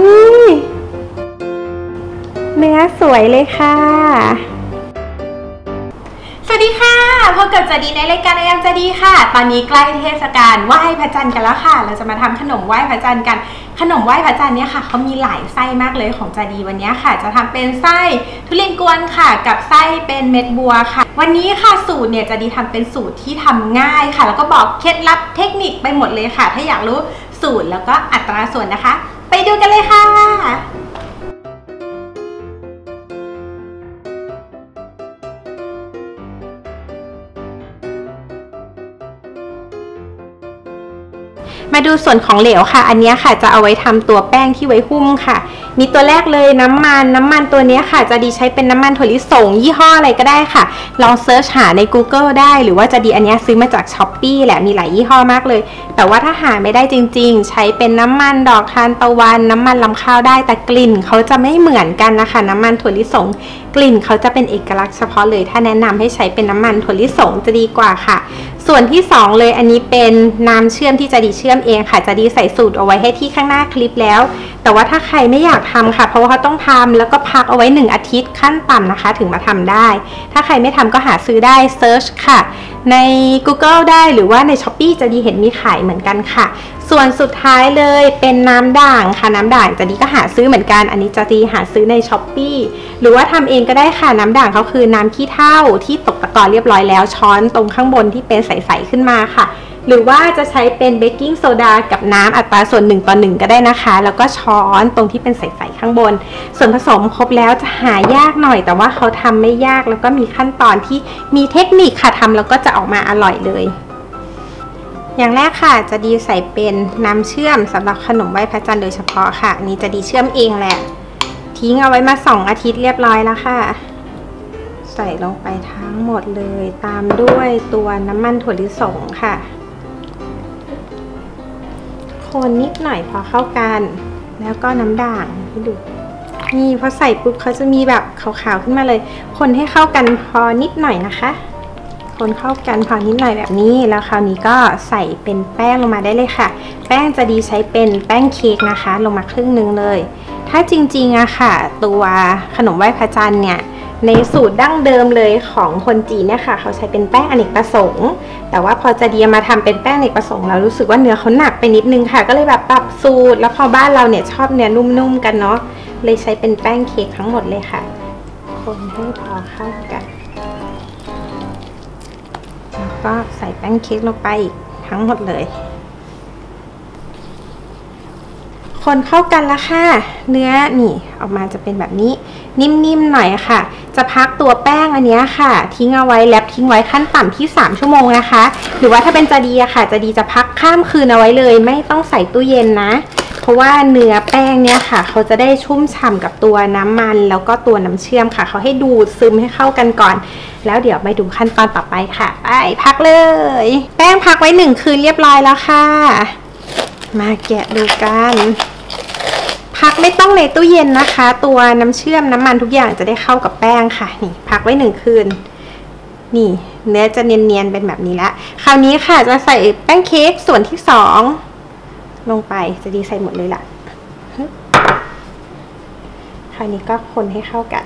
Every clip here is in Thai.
นี่เนื้อสวยเลยค่ะสวัสดีค่ะพบกับจดีในรายการอายามจดีค่ะตอนนี้ใกล้เทศกาลไหว้พระจันทร์กันแล้วค่ะเราจะมาทำขนมไหว้พระจันทร์กันขนมไหว้พระจันทร์เนี่ยค่ะเขามีหลายไส้มากเลยของจดีวันนี้ค่ะจะทำเป็นไส้ทุเรียนกวนค่ะกับไส้เป็นเม็ดบัวค่ะวันนี้ค่ะสูตรเนี่ยจดีทำเป็นสูตรที่ทำง่ายค่ะแล้วก็บอกเคล็ดลับเทคนิคไปหมดเลยค่ะถ้าอยากรู้สูตรแล้วก็อัตราส่วนนะคะไปดูกันเลยค่ะมาดูส่วนของเหลวค่ะอันนี้ค่ะจะเอาไว้ทำตัวแป้งที่ไว้หุ้มค่ะมีตัวแรกเลยน้ำมันตัวนี้ค่ะจะดีใช้เป็นน้ำมันถั่วลิสงยี่ห้ออะไรก็ได้ค่ะลองเซิร์ชหาใน Google ได้หรือว่าจะดีอันนี้ซื้อมาจาก Shopee แหละมีหลายยี่ห้อมากเลยแต่ว่าถ้าหาไม่ได้จริงๆใช้เป็นน้ำมันดอกทานตะวันน้ำมันลำข้าวได้แต่กลิ่นเขาจะไม่เหมือนกันนะคะน้ำมันถั่วลิสงกลิ่นเขาจะเป็นเอกลักษณ์เฉพาะเลยถ้าแนะนำให้ใช้เป็นน้ำมันถั่วลิสงจะดีกว่าค่ะส่วนที่2เลยอันนี้เป็นน้ำเชื่อมที่จะดีเชื่อมเองค่ะจะดีใส่สูตรเอาไว้ให้ที่ข้างหน้าคลิปแล้วแต่ว่าถ้าใครไม่อยากทำค่ะเพราะว่าเขาต้องทำแล้วก็พักเอาไว้1อาทิตย์ขั้นต่ำนะคะถึงมาทำได้ถ้าใครไม่ทำก็หาซื้อได้เซิร์ชค่ะใน Google ได้หรือว่าใน Shopee จะดีเห็นมีขายเหมือนกันค่ะส่วนสุดท้ายเลยเป็นน้ำด่างค่ะน้ำด่างจะดีก็หาซื้อเหมือนกันอันนี้จะดีหาซื้อใน Shopee หรือว่าทำเองก็ได้ค่ะน้ำด่างเขาคือน้ำขี้เถ้าที่ตกตะกอนเรียบร้อยแล้วช้อนตรงข้างบนที่เป็นใสๆขึ้นมาค่ะหรือว่าจะใช้เป็นเบกกิ้งโซดากับน้ำอัตราส่วน1:1ก็ได้นะคะแล้วก็ช้อนตรงที่เป็นใสๆข้างบนส่วนผสมครบแล้วจะหายากหน่อยแต่ว่าเขาทำไม่ยากแล้วก็มีขั้นตอนที่มีเทคนิคค่ะทำแล้วก็จะออกมาอร่อยเลยอย่างแรกค่ะจะดีใส่เป็นน้ำเชื่อมสำหรับขนมไหว้พระจันทร์โดยเฉพาะค่ะนี่จะดีเชื่อมเองแหละทิ้งเอาไว้มา2อาทิตย์เรียบร้อยแล้วค่ะใส่ลงไปทั้งหมดเลยตามด้วยตัวน้ำมันถั่วลิสงค่ะคนนิดหน่อยพอเข้ากันแล้วก็น้ำด่างให้ดูนี่พอใส่ปุ๊บเขาจะมีแบบขาวๆขึ้นมาเลยคนให้เข้ากันพอนิดหน่อยนะคะคนเข้ากันพอนิดหน่อยแบบนี้แล้วคราวนี้ก็ใส่เป็นแป้งลงมาได้เลยค่ะแป้งจะดีใช้เป็นแป้งเค้กนะคะลงมาครึ่งนึงเลยถ้าจริงๆอะค่ะตัวขนมไหว้พระจันทร์เนี่ยในสูตรดั้งเดิมเลยของคนจีนเนี่ยค่ะเขาใช้เป็นแป้งอเนกประสงค์แต่ว่าพอจะเดียมาทำเป็นแป้งอเนกประสงค์เรารู้สึกว่าเนื้อเขาหนักไปนิดนึงค่ะก็เลยแบบปรับสูตรแล้วพอบ้านเราเนี่ยชอบเนื้อนุ่มๆกันเนาะเลยใช้เป็นแป้งเค้กทั้งหมดเลยค่ะคนให้พอเข้ากันแล้วก็ใส่แป้งเค้กลงไปทั้งหมดเลยคนเข้ากันแล้วค่ะเนื้อนี่ออกมาจะเป็นแบบนี้นิ่มๆหน่อยค่ะจะพักตัวแป้งอันนี้ค่ะทิ้งเอาไว้แรปทิ้งไว้ขั้นต่ำที่3ชั่วโมงนะคะหรือว่าถ้าเป็นจดีอะค่ะจดีจะพักข้ามคืนเอาไว้เลยไม่ต้องใส่ตู้เย็นนะเพราะว่าเนื้อแป้งเนี่ยค่ะเขาจะได้ชุ่มฉ่ำกับตัวน้ำมันแล้วก็ตัวน้ำเชื่อมค่ะเขาให้ดูดซึมให้เข้ากันก่อนแล้วเดี๋ยวไปดูขั้นตอนต่อไปค่ะไปพักเลยแป้งพักไว้1คืนเรียบร้อยแล้วค่ะมาแกะดูกันพักไม่ต้องในตู้เย็นนะคะตัวน้ำเชื่อมน้ำมันทุกอย่างจะได้เข้ากับแป้งค่ะนี่พักไว้1คืนนี่เนื้อจะเนียนๆเป็นแบบนี้แล้วคราวนี้ค่ะจะใส่แป้งเค้กส่วนที่2ลงไปจะดีใส่หมดเลยล่ะคราวนี้ก็คนให้เข้ากัน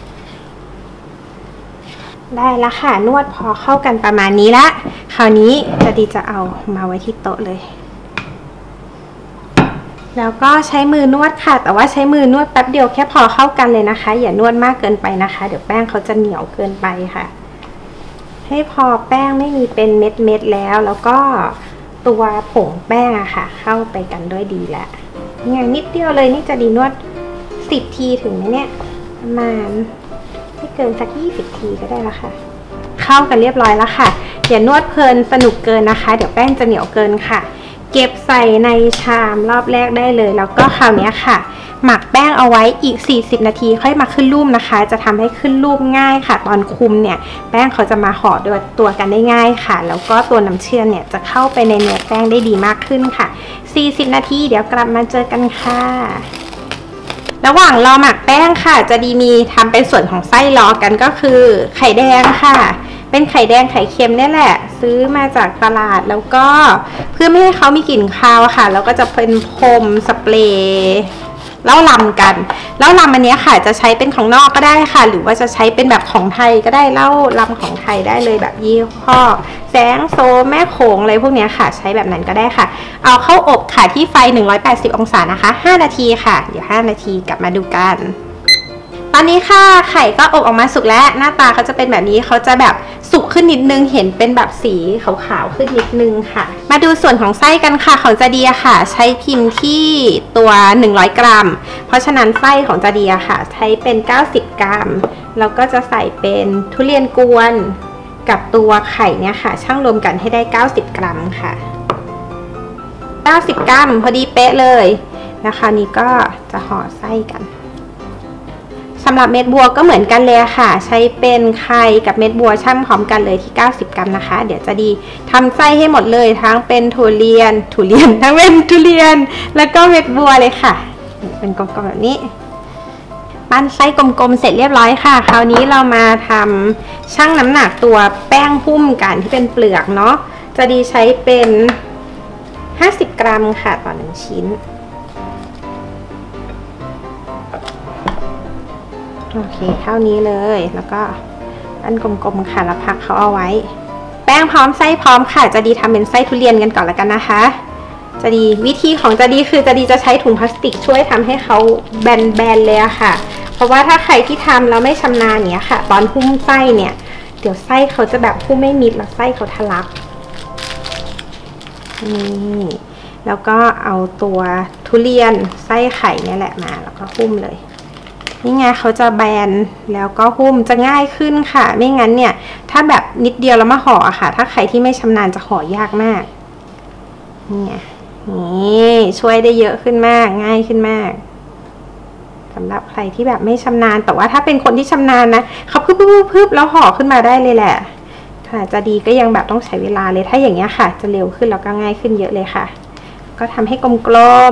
ได้แล้วค่ะนวดพอเข้ากันประมาณนี้ละคราวนี้จะดีจะเอามาไว้ที่โต๊ะเลยแล้วก็ใช้มือนวดค่ะแต่ว่าใช้มือนวดแป๊บเดียวแค่พอเข้ากันเลยนะคะอย่านวดมากเกินไปนะคะเดี๋ยวแป้งเขาจะเหนียวเกินไปค่ะให้พอแป้งไม่มีเป็นเม็ดแล้วก็ตัวผงแป้งอะค่ะเข้าไปกันด้วยดีแล้วอย่างนิดเดียวเลยนี่จะดีนวด10ทีถึงไหมเนี่ยประมาณไม่เกินสัก20ทีก็ได้แล้วค่ะเข้ากันเรียบร้อยแล้วค่ะอย่านวดเพลินสนุกเกินนะคะเดี๋ยวแป้งจะเหนียวเกินค่ะเก็บใส่ในชามรอบแรกได้เลยแล้วก็คราวนี้ค่ะหมักแป้งเอาไว้อีก40นาทีค่อยมาขึ้นรูปนะคะจะทำให้ขึ้นรูปง่ายค่ะตอนคุมเนี่ยแป้งเขาจะมาห่อตัวกันได้ง่ายค่ะแล้วก็ตัวน้ำเชื่อมเนี่ยจะเข้าไปในเนื้อแป้งได้ดีมากขึ้นค่ะ40นาทีเดี๋ยวกลับมาเจอกันค่ะระหว่างรอหมักแป้งค่ะจะดีมีทำเป็นส่วนของไส้รอกันก็คือไข่แดงค่ะเป็นไข่แดงไข่เค็มนี่แหละซื้อมาจากตลาดแล้วก็เพื่อไม่ให้เขามีกลิ่นคาวค่ะแล้วก็จะเป็นพรมสเปรย์เหล้าลำกันเหล้าลำอันนี้ค่ะจะใช้เป็นของนอกก็ได้ค่ะหรือว่าจะใช้เป็นแบบของไทยก็ได้เหล้าลำของไทยได้เลยแบบยี่ห้อแสงโซแม่โขงอะไรพวกนี้ค่ะใช้แบบนั้นก็ได้ค่ะเอาเข้าอบค่ะที่ไฟ180องศานะคะ5นาทีค่ะเดี๋ยว5นาทีกลับมาดูกันตอนนี้ค่ะไข่ก็อบออกมาสุกแล้วหน้าตาเขาจะเป็นแบบนี้เขาจะแบบสุกขึ้นนิดนึงเห็นเป็นแบบสีขาวๆขึ้นนิดนึงค่ะมาดูส่วนของไส้กันค่ะของจาเดียค่ะใช้พิมพ์ที่ตัว100 กรัมเพราะฉะนั้นไส้ของจาเดียค่ะใช้เป็น90 กรัมแล้วก็จะใส่เป็นทุเรียนกวนกับตัวไข่เนี่ยค่ะชั่งรวมกันให้ได้90 กรัมค่ะ90 กรัมพอดีเป๊ะเลยแล้วคราวนี้ก็จะห่อไส้กันสำหรับเม็ดบัวก็เหมือนกันเลยค่ะใช้เป็นไข่กับเม็ดบัวชั่งพร้อมกันเลยที่90 กรัมนะคะเดี๋ยวจะดีทำไส้ให้หมดเลยทั้งเป็นทุเรียนทั้งเป็นทุเรียนแล้วก็เม็ดบัวเลยค่ะเป็นกลมๆแบบนี้ปั้นไส้กลมๆเสร็จเรียบร้อยค่ะคราวนี้เรามาทำชั่งน้ำหนักตัวแป้งหุ้มกันที่เป็นเปลือกเนาะจะดีใช้เป็น50 กรัมค่ะต่อ1ชิ้นโอเคเท่านี้เลยแล้วก็อันกลมๆค่ะแล้วพักเขาเอาไว้แป้งพร้อมไส้พร้อมค่ะจะดีทำเป็นไส้ทุเรียนกันก่อนละกันนะคะจะดีวิธีของจะดีคือจะดีจะใช้ถุงพลาสติกช่วยทำให้เขาแบนๆเลยอะค่ะเพราะว่าถ้าใครที่ทำแล้วไม่ชำนาญเนี้ยค่ะตอนหุ้มไส้เนี่ยเดี๋ยวไส้เขาจะแบบหุ้มไม่มิดแล้วไส้เขาทะลักนี่แล้วก็เอาตัวทุเรียนไส้ไข่เนี่ยแหละมาแล้วก็หุ้มเลยนี่ไงเขาจะแบนแล้วก็หุ้มจะง่ายขึ้นค่ะไม่งั้นเนี่ยถ้าแบบนิดเดียวแล้วมาห่อค่ะถ้าใครที่ไม่ชำนาญจะห่อยากมากนี่ไงนี่ช่วยได้เยอะขึ้นมากง่ายขึ้นมากสำหรับใครที่แบบไม่ชำนาญแต่ว่าถ้าเป็นคนที่ชำนาญนะเขาพึบแล้วห่อขึ้นมาได้เลยแหละค่ะจะดีก็ยังแบบต้องใช้เวลาเลยถ้าอย่างเงี้ยค่ะจะเร็วขึ้นแล้วก็ง่ายขึ้นเยอะเลยค่ะก็ทำให้กลม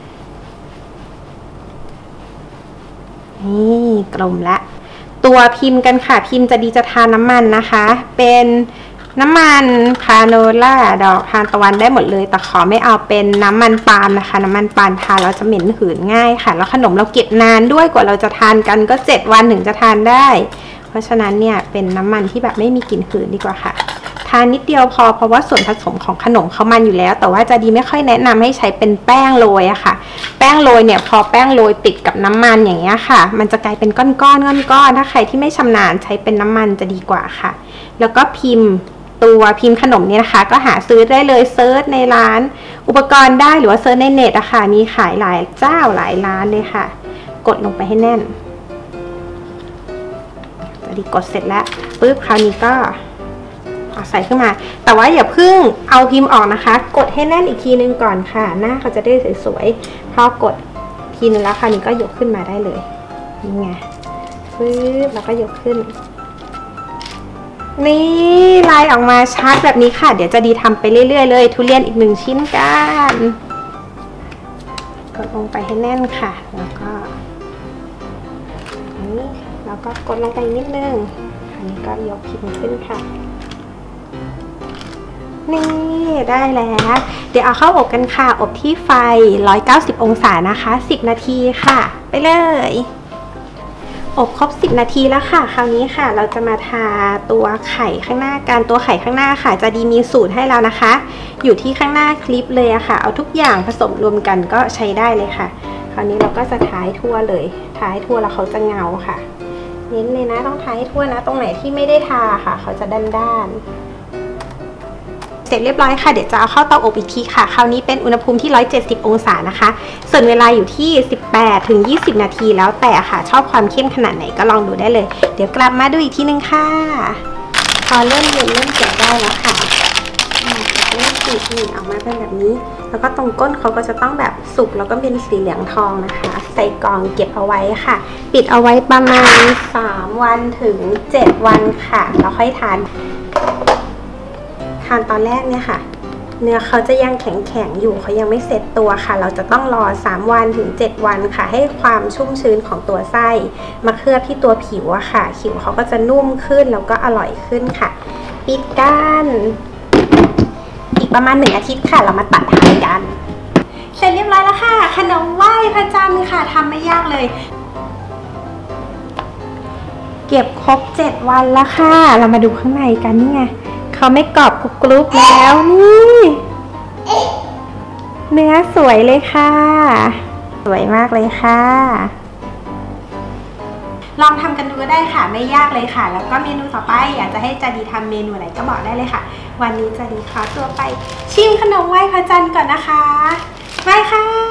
นี่กลมละตัวพิมพ์กันค่ะพิมพ์จะดีจะทานน้ำมันนะคะเป็นน้ำมันคาโนล่าดอกทานตะวันได้หมดเลยแต่ขอไม่เอาเป็นน้ำมันปาล์มนะคะน้ำมันปาล์มทานเราจะเหม็นหืนง่ายค่ะแล้วขนมเราเก็บนานด้วยกว่าเราจะทานกันก็7 วันถึงจะทานได้เพราะฉะนั้นเนี่ยเป็นน้ำมันที่แบบไม่มีกลิ่นหืนดีกว่าค่ะทานนิดเดียวพอเพราะว่าส่วนผสมของขนมเขามันอยู่แล้วแต่ว่าจะดีไม่ค่อยแนะนำให้ใช้เป็นแป้งโรยอะค่ะแป้งโรยเนี่ยพอแป้งโรยติดกับน้ำมันอย่างเงี้ยค่ะมันจะกลายเป็นก้อนๆถ้าใครที่ไม่ชำนาญใช้เป็นน้ำมันจะดีกว่าค่ะแล้วก็พิมพ์ตัวพิมพ์ขนมเนี่ยนะคะก็หาซื้อได้เลยเซิร์ชในร้านอุปกรณ์ได้หรือว่าเซิร์ชในเน็ตอะค่ะมีขายหลายเจ้าหลายร้านเลยค่ะกดลงไปให้แน่นจะดีกดเสร็จแล้วปึ๊บคราวนี้ก็ใส่ขึ้นมาแต่ว่าอย่าเพิ่งเอาพิมพ์ออกนะคะกดให้แน่นอีกทีนึงก่อนค่ะหน้าเขาจะได้สวยๆพอกดทีนึงแล้วคราวนี้ก็ยกขึ้นมาได้เลยนี่ไงปึ๊บแล้วก็ยกขึ้นนี่ลายออกมาชัดแบบนี้ค่ะเดี๋ยวจะดีทำไปเรื่อยๆเลยทุเรียนอีก1 ชิ้นกันกดลงไปให้แน่นค่ะแล้วก็นี่แล้วก็กดลงไปนิดนึงอันนี้ก็ยกพิมพ์ขึ้นค่ะนี่ได้แล้วเดี๋ยวเอาเข้าอบกันค่ะอบที่ไฟ190 องศานะคะ10 นาทีค่ะไปเลยอบครบ10 นาทีแล้วค่ะคราวนี้ค่ะเราจะมาทาตัวไข่ข้างหน้ากันตัวไข่ข้างหน้าค่ะจะดีมีสูตรให้แล้วนะคะอยู่ที่ข้างหน้าคลิปเลยอะค่ะเอาทุกอย่างผสมรวมกันก็ใช้ได้เลยค่ะคราวนี้เราก็จะทาให้ทั่วเลยทาให้ทั่วแล้วเขาจะเงาค่ะเน้นเลยนะต้องทาให้ทั่วนะตรงไหนที่ไม่ได้ทาค่ะเขาจะด้านเสร็จเรียบร้อยค่ะเดี๋ยวจะเอาเข้าเตาอบอีกทีค่ะคราวนี้เป็นอุณหภูมิที่170 องศานะคะส่วนเวลาอยู่ที่18 ถึง 20 นาทีแล้วแต่ค่ะชอบความเข้มขนาดไหนก็ลองดูได้เลยเดี๋ยวกลับมาดูอีกทีนึงค่ะพอเริ่มเย็นเริ่มเก็บได้แล้วค่ะเริ่มติดนี่ออกมาเป็นแบบนี้แล้วก็ตรงก้นเขาก็จะต้องแบบสุกแล้วก็เป็นสีเหลืองทองนะคะใส่กล่องเก็บเอาไว้ค่ะปิดเอาไว้ประมาณ3 วันถึง7 วันค่ะแล้วค่อยทานตอนแรกเนี่ยค่ะเนื้อเขาจะยังแข็งอยู่เขายังไม่เซ็ตตัวค่ะเราจะต้องรอ3 วันถึง7 วันค่ะให้ความชุ่มชื้นของตัวไส้มาเคลือบที่ตัวผิวอะค่ะผิวเขาก็จะนุ่มขึ้นแล้วก็อร่อยขึ้นค่ะปิดกันอีกประมาณ1 อาทิตย์ค่ะเรามาตัดทานกันเสร็จเรียบร้อยแล้วค่ะขนมไหว้พระจันทร์ค่ะทำไม่ยากเลยเก็บครบ7 วันแล้วค่ะเรามาดูข้างในกันนี่ไงเขาไม่กรอบกรุบแล้วนี่เนื้อสวยเลยค่ะสวยมากเลยค่ะลองทำกันดูก็ได้ค่ะไม่ยากเลยค่ะแล้วก็เมนูต่อไปอยากจะให้จาดีทำเมนูอะไรก็บอกได้เลยค่ะวันนี้จาดีขอตัวไปชิมขนมไหว้พระจันทร์ก่อนนะคะบายค่ะ